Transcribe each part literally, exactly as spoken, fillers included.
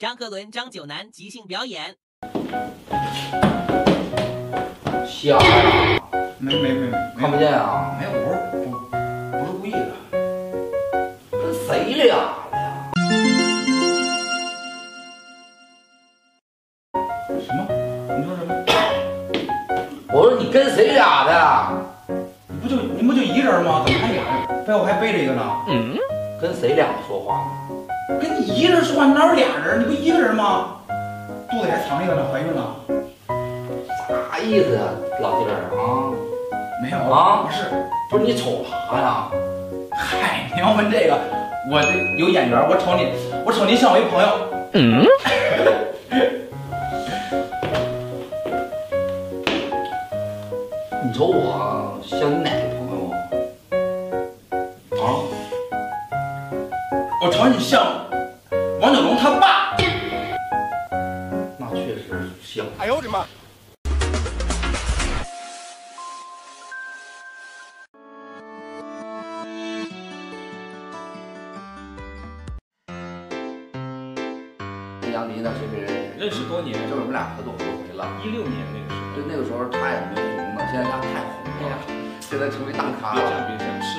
张鹤伦、张九南即兴表演。 瞎呀！ 没没没， 看不见啊？ 没有，不是不不是故意的。 跟谁俩的呀？ 什么？你说什么？ 我说你跟谁俩的呀？ 你不就你不就一人吗？怎么还俩人？背后还背着一个呢？ 嗯，跟谁俩说话呢？ 跟你一个人说话，哪有俩人？你不一个人吗？肚子里还藏一个呢，怀孕了。 啥意思呀，老弟儿啊？ 没有啊？ 不是， 不是你瞅啥呀？ 嗨，你要问这个，我这有眼缘，我瞅你，我瞅你像我一朋友。嗯。 你瞅我像你哪个朋友啊？啊？ 我瞅你像王九龙他爸。 那确实像。 哎呦我的妈！ 杨迪呢，其实认识多年， 就是我们俩合作合作回了。 一六年那个时候， 对，那个时候他也没红呢，现在他太红了，现在成为大咖了。 别这样，别这样，是。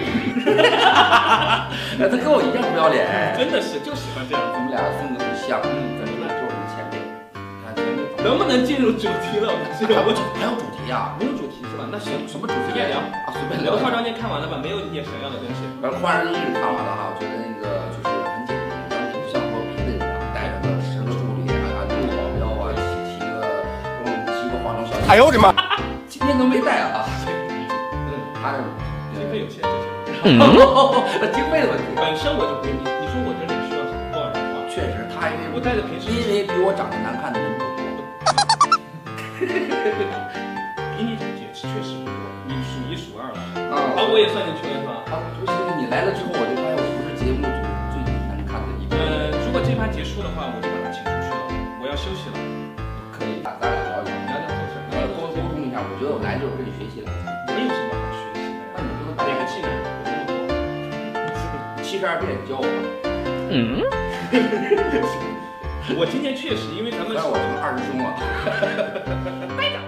他跟我一样不要脸， 真的是就喜欢这样。 我们俩风格很像，嗯，咱们俩就是我们前辈。看前辈能不能进入主题了？这个还有主还有主题啊？ 没有主题是吧？那行， 什么主题？ 随便聊啊，随便聊。 聊化妆间看完了吧？没有你也想要的东西。 反正化妆间一直看完了哈，我觉得那个就是很简单，当时不像说别的人啊，带着个十个助理啊，啊，六个保镖啊，七七个嗯七个化妆小姐。 哎呦我的妈！ 今天都没带啊。嗯，他是经费有限，这些。 经费的问题。 本身我就不你你说我这里需要多少人化？ 确实，他因为我带的平时因为比我长得难看的人不多。 比你姐确实不多，你数一数二了。 啊， 啊，我也算进去了是吧？ 啊，不是，你来了之后，我就发现我不是节目组最难看的一个。 呃，如果这盘结束的话，我就把他请出去了，我要休息了。 可以，咱咱俩聊一聊， 聊聊这事儿， 呃，多沟通一下。我觉得我来就是跟你学习来的。 没有什么好学习的。 那你不能哪个技能有那么多？ 七十二变教我。 嗯。我今天确实，因为咱们让我成二师兄了。 班长。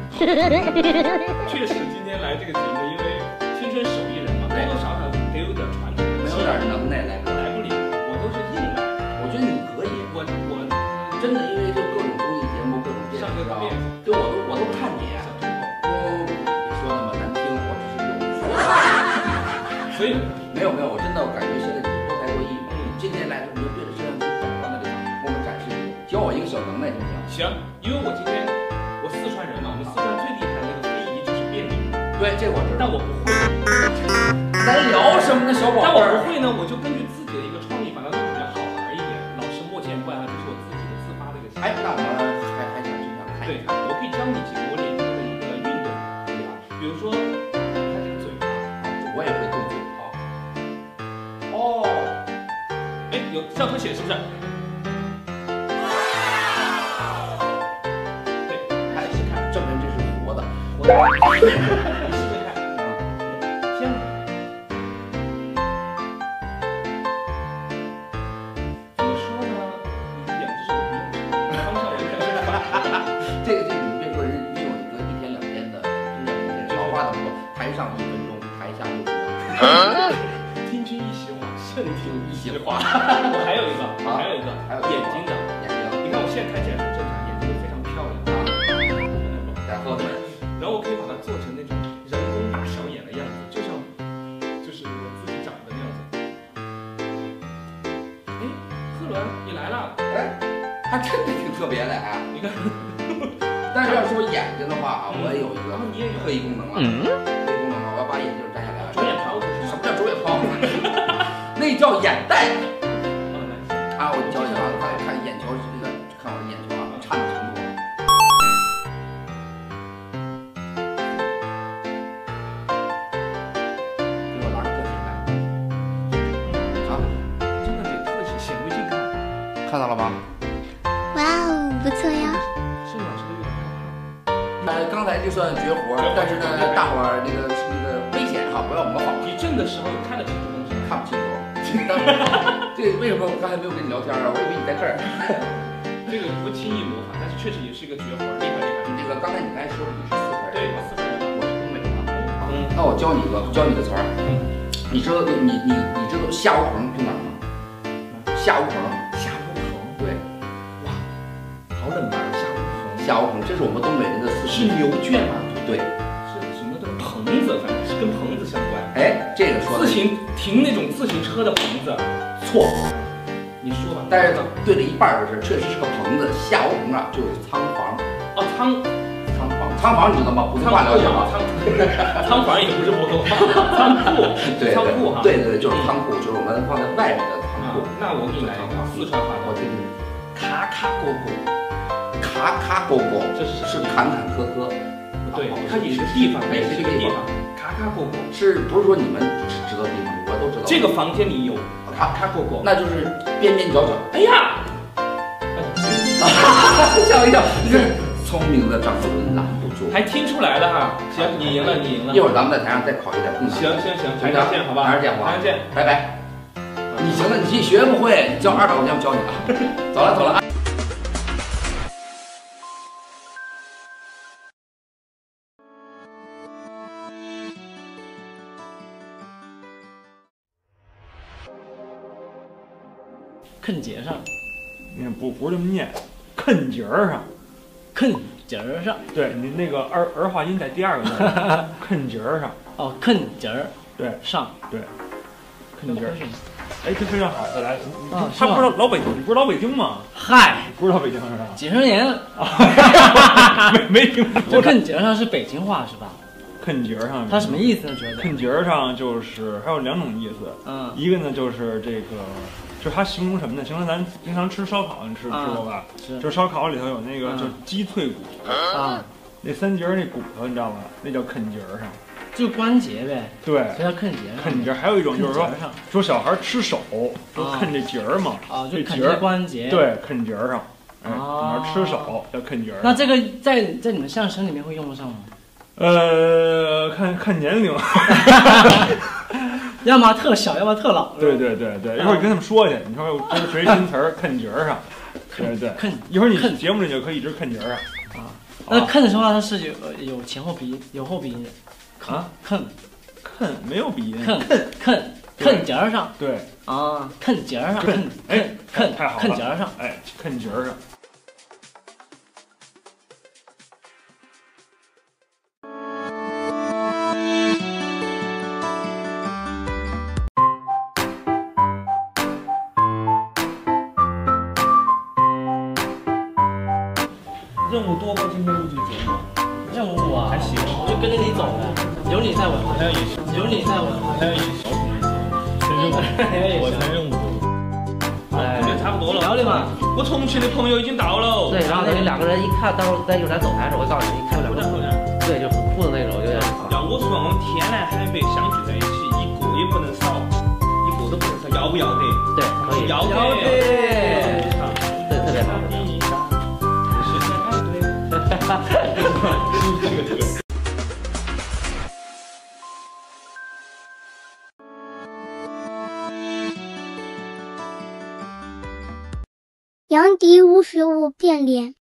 确实，今天来这个节目，因为青春手艺人嘛，多多少少得有点传统， 没有点能耐来个来不了，我都是硬来。 我觉得你可以， 我我真的，因为就各种综艺节目，各种电视啊，对我都我都看你。嗯，别说那么难听，我只是有。 所以没有没有，我真的我感觉现在你多才多艺嘛。今天来的你就对着摄像机假装在这场，给我们展示一下，教我一个小能耐行不行？ 行，因为我今天我四川人嘛，我们四川最厉害的那个非遗就是变脸。 对，这我知道， 但我不会。 咱聊什么呢，小宝贝？ 但我不会呢，我就根据自己的一个创意，把它弄得比较好玩一点，老是莫见怪啊，这是我自己的自发的一个想法。 哎，那我们还还想就想看一看。 对，我可以教你几个我脸上的一个运动，对呀，比如说它这个嘴巴， 我也会动嘴啊。 哦，哎，有上头写是不是？对， 看一看，证明这是活的， 活的。你试试看，啊，先。怎么说呢？两只手不用手，方向完全是反。 这个这个，你别说人人有一个一天两天的，真的真的，老话怎么说？台上一分钟，台下六十秒。 听君一席话，胜听一席话。 我还有一个，还有一个， 还有眼睛的， 眼睛。 你看我现在看起来很正常，眼睛都非常漂亮啊。 然后呢？ 然后我可以把它做成那种人工大小眼的样子，就像就是我自己长的那样子。哎，贺伦，你来了。 哎，还真的挺特别的哎。 你看。 但是要说眼睛的话啊，我也有一个特异功能啊。 嗯。 特异功能啊，我要把眼镜摘下来。 左眼抛。 什么叫左眼抛？那叫眼袋。啊，我教你啊，大家看眼球这个，看我的眼球啊，差的程度。给我拿个特写来。啊， 真的得特写显微镜看。 看到了吗？ 哇哦，不错呀。 是老师都有点害怕。 呃，刚才就算绝活，但是呢，大伙儿那个那个危险哈，不要模仿。 你正的时候看得清楚东西， 看不清楚。 对，为什么我刚才没有跟你聊天啊？我以为你在这儿。 这个不轻易模仿，但是确实也是一个绝活，厉害厉害。 这个刚才你刚才说你是四川人， 对，我四川人， 我是东北的。 嗯， 那我教你一个，教你个词儿。 嗯， 你知道你你你知道下乌棚去哪儿吗？下乌棚， 下乌棚， 对， 哇，好冷门，下乌棚。 下乌棚，这是我们东北人的四是牛圈吗？ 对， 是什么的棚子，反正是跟棚子相关。 哎，这个说的自行停那种自行车的棚子， 错。 你说吧。 但是对了一半就是确实是个棚子，下乌棚啊就是仓房。 哦，仓仓房，仓房你知道吗？普通话了解吗？ 仓仓房也不是普通话，仓库， 对仓库哈。 对对，就是仓库，就是我们放在外面的仓库。 那我给你来一个四川话， 我听听。 卡卡勾勾， 卡卡勾勾， 这是是坎坎坷坷。 不对，它也是个地方，它也是一个地方。卡卡勾勾， 是不是说你们只知道地方，我都知道。 这个房间里有卡卡勾勾， 那就是边边角角。 哎呀， 吓我一跳！你看，聪明的张伯伦拦不住， 还听出来了哈。行，你赢了，你赢了。 一会儿咱们在台上再考一点更难。 行行行，台上见，好吧？ 台上见，好吧？ 台上见， 拜拜。你行了，你自己学不会，你交二百块钱我教你啊。走了走了。 坑节上， 你看不不是这么念，坑节儿上， 坑节儿上。 对你那个儿儿化音在第二个字，坑节儿上。 哦，坑节儿对上， 对，坑节儿。哎，这非常好，再来。 啊， 他不知道老北京，你不知道北京吗？ 嗨， 不知道北京是吧？ 几十年， 没没听说。 这坑节儿上是北京话是吧？ 坑节儿上， 它什么意思呢？觉得坑节儿上就是还有两种意思， 嗯， 一个呢就是这个。就是它形容什么呢？形容咱平常吃烧烤，你吃吃过吧？ 是。 就是烧烤里头有那个，就是鸡脆骨啊， 那三节那骨头，你知道吗？那叫坑节儿上， 就关节呗。 对， 这叫坑节上。 坑节还有一种就是说，说小孩吃手，说坑这节儿嘛。 啊，就啃这关节。 对，坑节儿上。哎，小孩吃手叫坑节儿。 那这个在在你们相声里面会用得上吗？ 呃，看看年龄。 要么特小，要么特老。 对对对对，一会儿你跟他们说去，你说这是谁新词儿，坑节儿上。对对， 坑。 一会儿你节目里就可以一直坑节儿上。 啊，那坑说话它是有有前后鼻音，有后鼻音的。 啊， 坑， 坑没有鼻音。 坑坑坑节儿上。 对。 啊，坑节儿上。坑哎， 坑太好了。 坑节儿上。 哎，坑节儿上。 任务多吗？今天录制节目？ 任务啊， 还行， 我就跟着你走呗。有你在我， 还有也是， 有你在我， 还有也是小品全任务，我全任务。哎，差不多了。 聊聊嘛。 我重庆的朋友已经到了。 对，然后等于两个人一看，到时候在用台走台的时候，我告诉你，一看两个人，对，就很酷的那种，有点。 要我说，我们天南海北相聚在一起，一个也不能少，一个都不能少，要不要得？ 对，可以。 要得。 对，特别好。 杨迪无实物变脸。